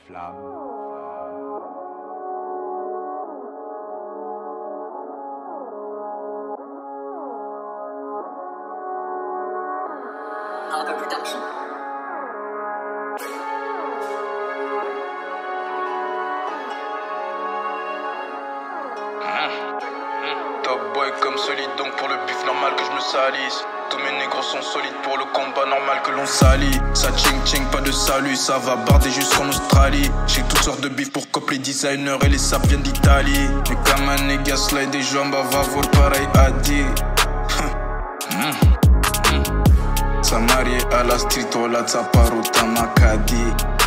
flamme. Algo Production. Top boy comme solide, donc pour le bif normal que je me salisse. Tous mes négros sont solides pour le combat normal que l'on salit. Ça ching ching, pas de salut, ça va barder jusqu'en Australie. J'ai toutes sortes de bif pour cop les designers et les saps viennent d'Italie. Mais comme un nigga slide et jambes à vavor pareil à dit. Sa mariée à la street, voilà Tsaparuta Makadi.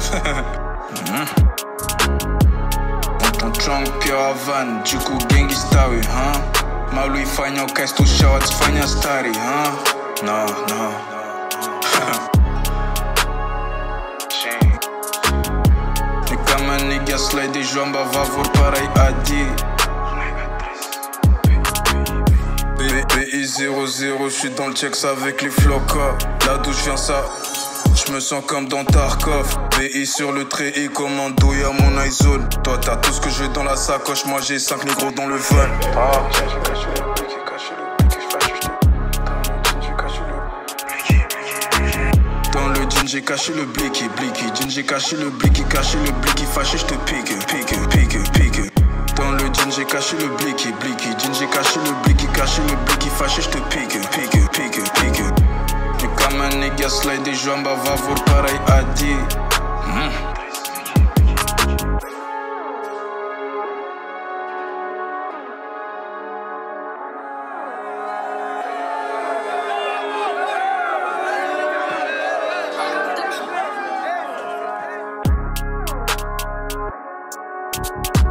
On trunk pure Havan, du coup gengi stawi, hein. Malu ifanya ukaistusha watufanya stari, hein. No. Ni kama nigga slide et jambes à vavor pareil à dit. BI00, j'suis dans le checks avec les flocas. Là d'où j'viens ça, j'me sens comme dans Tarkov. BI sur le treillis, commando, y'a mon iZone. Toi t'as tout ce que je veux dans la sacoche, moi j'ai 5 négros dans le van. Dans le jean j'ai caché le blicky. Jean j'ai caché le blicky, fâché j'te pique. Dans le jean j'ai caché le blicky. Jean j'ai caché le blicky, fâché j'te pique. Mais comme un nigga slide et jambes à vavor pareil à dit. Production.